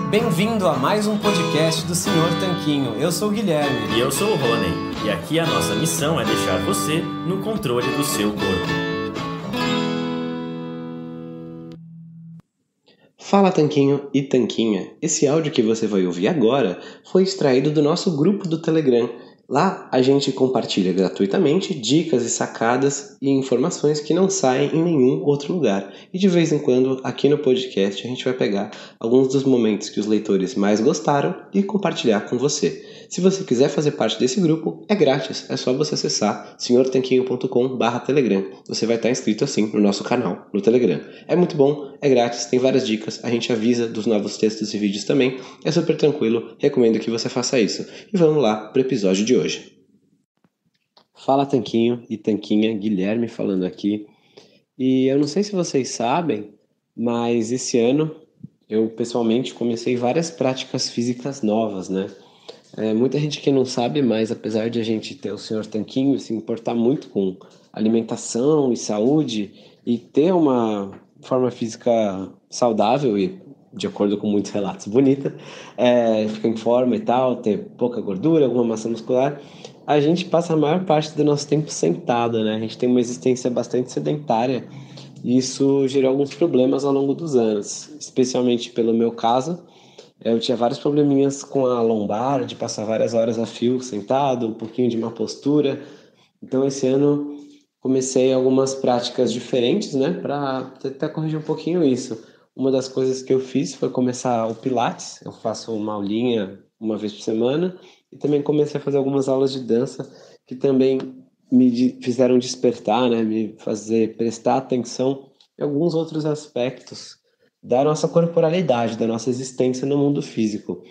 Bem-vindo a mais um podcast do Senhor Tanquinho. Eu sou o Guilherme. E eu sou o Rony. E aqui a nossa missão é deixar você no controle do seu corpo. Fala Tanquinho e Tanquinha, esse áudio que você vai ouvir agora foi extraído do nosso grupo do Telegram. Lá a gente compartilha gratuitamente dicas e sacadas e informações que não saem em nenhum outro lugar. E de vez em quando aqui no podcast a gente vai pegar alguns dos momentos que os leitores mais gostaram e compartilhar com você. Se você quiser fazer parte desse grupo, é grátis, é só você acessar senhortanquinho.com/telegram. Você vai estar inscrito assim no nosso canal, no Telegram. É muito bom, é grátis, tem várias dicas, a gente avisa dos novos textos e vídeos também, é super tranquilo, recomendo que você faça isso. E vamos lá para o episódio de hoje. Fala Tanquinho e Tanquinha, Guilherme falando aqui. E eu não sei se vocês sabem, mas esse ano eu pessoalmente comecei várias práticas físicas novas, né? Muita gente que não sabe, mas apesar de a gente ter o Senhor Tanquinho e se importar muito com alimentação e saúde e ter uma forma física saudável e, de acordo com muitos relatos, bonita, ficar em forma e tal, ter pouca gordura, alguma massa muscular, a gente passa a maior parte do nosso tempo sentado, né? A gente tem uma existência bastante sedentária e isso gerou alguns problemas ao longo dos anos, especialmente pelo meu caso. Eu tinha vários probleminhas com a lombar, de passar várias horas a fio sentado, um pouquinho de má postura. Então, esse ano, comecei algumas práticas diferentes, né, para tentar corrigir um pouquinho isso. Uma das coisas que eu fiz foi começar o Pilates. Eu faço uma aulinha uma vez por semana e também comecei a fazer algumas aulas de dança que também me fizeram despertar, né, me fazer prestar atenção em alguns outros aspectos da nossa corporalidade, da nossa existência no mundo físico.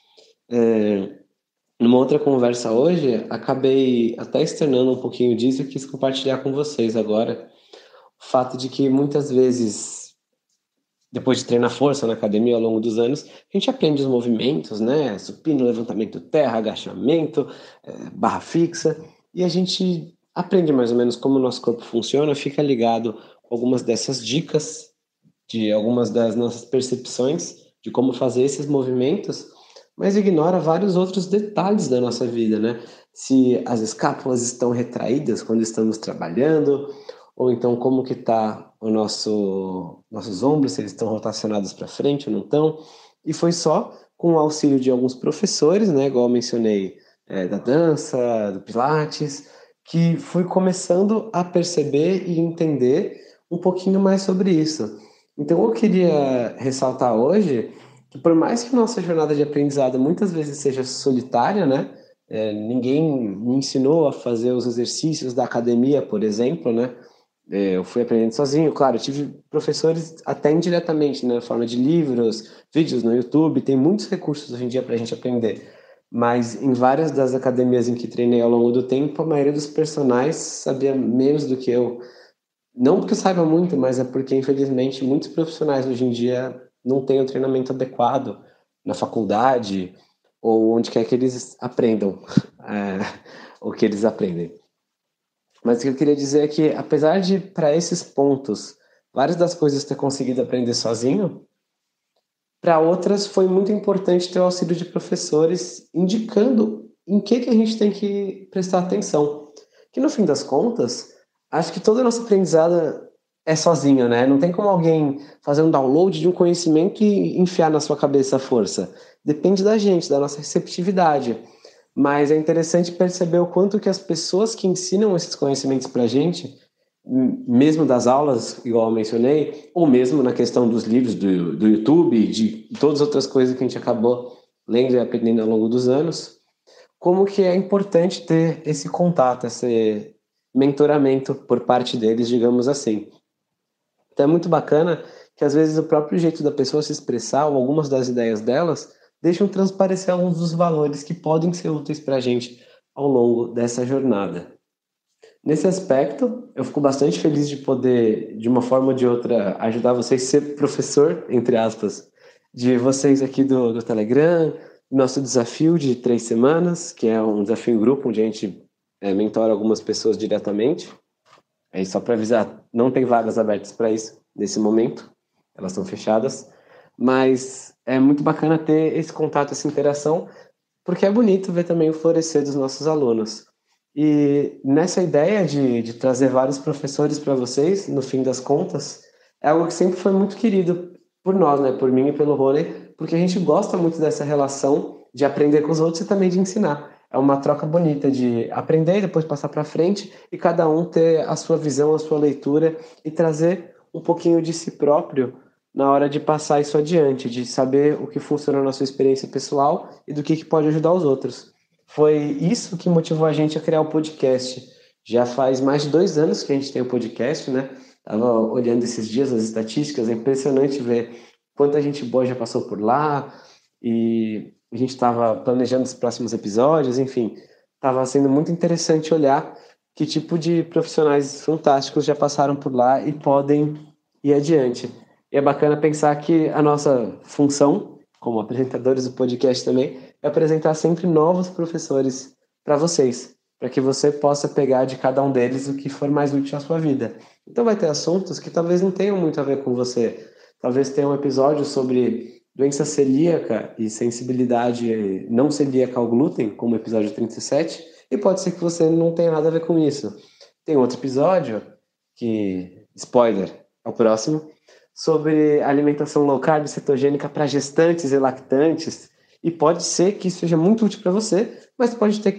Numa outra conversa hoje, acabei até externando um pouquinho disso e quis compartilhar com vocês agora o fato de que muitas vezes, depois de treinar força na academia ao longo dos anos, a gente aprende os movimentos, né? Supino, levantamento terra, agachamento, barra fixa, e a gente aprende mais ou menos como o nosso corpo funciona, fica ligado com algumas dessas dicas, de algumas das nossas percepções de como fazer esses movimentos, mas ignora vários outros detalhes da nossa vida, né? Se as escápulas estão retraídas quando estamos trabalhando, ou então como que tá nossos ombros, se eles estão rotacionados para frente ou não estão. E foi só com o auxílio de alguns professores, né, igual eu mencionei, da dança, do Pilates, que fui começando a perceber e entender um pouquinho mais sobre isso. Então eu queria ressaltar hoje que por mais que nossa jornada de aprendizado muitas vezes seja solitária, né? Ninguém me ensinou a fazer os exercícios da academia, por exemplo, né? Eu fui aprendendo sozinho, claro, eu tive professores até indiretamente, né? Na forma de livros, vídeos no YouTube, tem muitos recursos hoje em dia para a gente aprender. Mas em várias das academias em que treinei ao longo do tempo, a maioria dos personagens sabia menos do que eu. Não porque eu saiba muito, mas é porque, infelizmente, muitos profissionais hoje em dia não têm o treinamento adequado na faculdade ou onde quer que eles aprendam o que eles aprendem. Mas o que eu queria dizer é que, apesar de, para esses pontos, várias das coisas ter conseguido aprender sozinho, para outras foi muito importante ter o auxílio de professores indicando em que a gente tem que prestar atenção. Que, no fim das contas, acho que toda a nossa aprendizada é sozinho, né? Não tem como alguém fazer um download de um conhecimento e enfiar na sua cabeça a força. Depende da gente, da nossa receptividade. Mas é interessante perceber o quanto que as pessoas que ensinam esses conhecimentos pra gente, mesmo das aulas, igual eu mencionei, ou mesmo na questão dos livros do YouTube, de todas as outras coisas que a gente acabou lendo e aprendendo ao longo dos anos, como que é importante ter esse contato, esse mentoramento por parte deles, digamos assim. Então é muito bacana que às vezes o próprio jeito da pessoa se expressar ou algumas das ideias delas deixam transparecer alguns dos valores que podem ser úteis para a gente ao longo dessa jornada. Nesse aspecto, eu fico bastante feliz de poder, de uma forma ou de outra, ajudar vocês a ser professor, entre aspas, de vocês aqui do Telegram, nosso desafio de 3 semanas, que é um desafio em grupo, onde a gente mentora algumas pessoas diretamente. Aí só para avisar, não tem vagas abertas para isso nesse momento, elas estão fechadas. mas é muito bacana ter esse contato, essa interação, porque é bonito ver também o florescer dos nossos alunos. E nessa ideia de trazer vários professores para vocês, no fim das contas, é algo que sempre foi muito querido por nós, né? Por mim e pelo Rony, porque a gente gosta muito dessa relação de aprender com os outros e também de ensinar. É uma troca bonita de aprender e depois passar para frente e cada um ter a sua visão, a sua leitura e trazer um pouquinho de si próprio na hora de passar isso adiante, de saber o que funciona na sua experiência pessoal e do que pode ajudar os outros. Foi isso que motivou a gente a criar o podcast. Já faz mais de 2 anos que a gente tem o podcast, né? Estava olhando esses dias as estatísticas, é impressionante ver quanta gente boa já passou por lá e a gente estava planejando os próximos episódios, enfim, estava sendo muito interessante olhar que tipo de profissionais fantásticos já passaram por lá e podem ir adiante. E é bacana pensar que a nossa função, como apresentadores do podcast também, é apresentar sempre novos professores para vocês, para que você possa pegar de cada um deles o que for mais útil à sua vida. Então vai ter assuntos que talvez não tenham muito a ver com você. Talvez tenha um episódio sobre doença celíaca e sensibilidade não celíaca ao glúten, como o episódio 37, e pode ser que você não tenha nada a ver com isso. Tem outro episódio, que, spoiler, é o próximo, sobre alimentação low carb cetogênica para gestantes e lactantes, e pode ser que isso seja muito útil para você, mas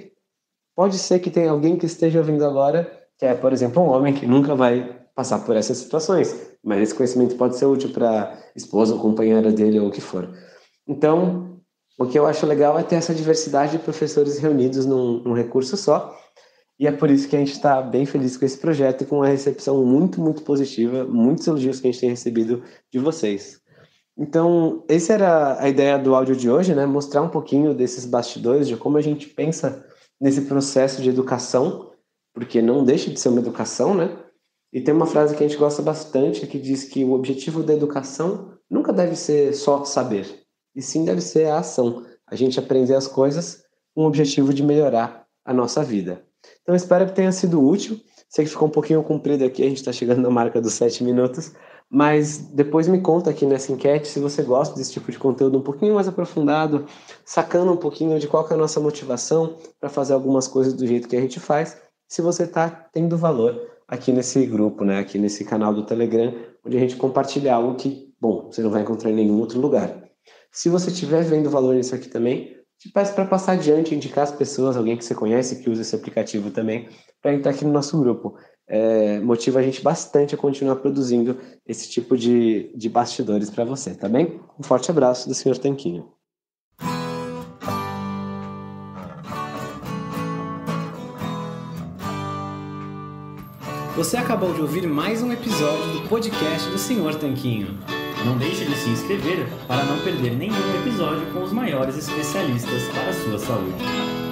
pode ser que tenha alguém que esteja ouvindo agora, que é, por exemplo, um homem que nunca vai passar por essas situações, mas esse conhecimento pode ser útil para esposa ou companheira dele ou o que for. Então, o que eu acho legal é ter essa diversidade de professores reunidos num recurso só, e é por isso que a gente está bem feliz com esse projeto e com uma recepção muito, muito positiva, muitos elogios que a gente tem recebido de vocês. Então, essa era a ideia do áudio de hoje, né? Mostrar um pouquinho desses bastidores, de como a gente pensa nesse processo de educação, porque não deixa de ser uma educação, né? E tem uma frase que a gente gosta bastante, que diz que o objetivo da educação nunca deve ser só saber, e sim deve ser a ação. A gente aprender as coisas com o objetivo de melhorar a nossa vida. Então, espero que tenha sido útil. Sei que ficou um pouquinho comprido aqui, a gente está chegando na marca dos 7 minutos, mas depois me conta aqui nessa enquete se você gosta desse tipo de conteúdo um pouquinho mais aprofundado, sacando um pouquinho de qual que é a nossa motivação para fazer algumas coisas do jeito que a gente faz, se você está tendo valor aqui nesse grupo, né? Aqui nesse canal do Telegram, onde a gente compartilha algo que, bom, você não vai encontrar em nenhum outro lugar. Se você estiver vendo valor nisso aqui também, te peço para passar adiante, indicar as pessoas, alguém que você conhece que usa esse aplicativo também, para entrar aqui no nosso grupo. Motiva a gente bastante a continuar produzindo esse tipo de bastidores para você, tá bem? Um forte abraço do Sr. Tanquinho. Você acabou de ouvir mais um episódio do podcast do Sr. Tanquinho. Não deixe de se inscrever para não perder nenhum episódio com os maiores especialistas para a sua saúde.